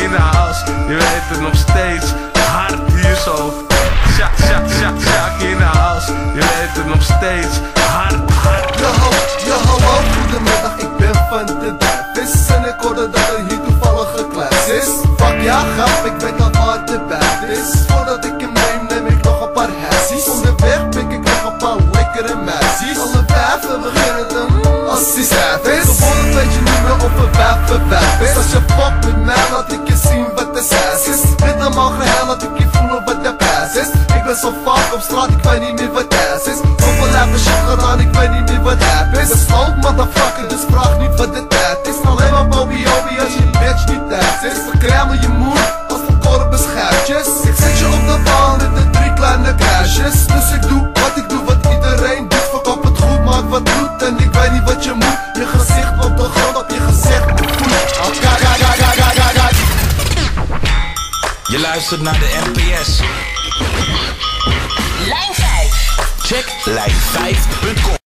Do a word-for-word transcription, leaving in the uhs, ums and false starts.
in de house, je weet het nog steeds. Hard hier zo. Sjaak, Sjaak, Sjaak, Sjaak in de house, je weet het nog steeds. Hard, hard. Yo ho, yo ho, ho, goedemiddag, ik ben van de Duivens. En ik hoorde dat er hier toevallige klas is. Fuck ja, grap, ik weet al waar de band is. Voordat ik hem neem, neem ik nog een paar hessies. Onderweg pik ik nog een paar lekkere meisjes. Alle wijven beginnen te mm, als die stijf is. Tegenwoordig weet je niet meer of een wijf een wijf is. Als je fuck met mij, laat ik je zien wat de sass is. Dit normaal geheim, laat ik je voelen wat de pijs is. Ik ben zo vaak op straat, ik weet niet meer wat thuis is. Overlappen shit gedaan, ik weet niet meer wat app is. Dat is oud, motherfucker, dus vraag niet wat de tijd is. Alleen maar Bobby Obi als je bitch niet thuis is. Verkruimel je moed als volkoren beschuitjes. Ik zet je op de bal met de drie kleine kruisjes. Dus ik doe wat ik doe, wat iedereen doet. Verkoop het goed, maak wat doet en ik weet niet wat je moet. Je gezicht op de grond, op je gezicht de voet. Je luistert naar de N P S. Lijn vijf. Check lijn vijf punt com.